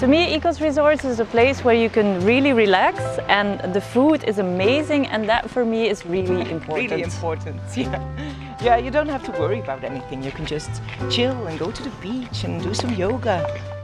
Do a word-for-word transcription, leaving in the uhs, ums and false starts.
To me, Ikos Resorts is a place where you can really relax, and the food is amazing, and that for me is really important. Really important, yeah. Yeah, you don't have to worry about anything. You can just chill and go to the beach and do some yoga.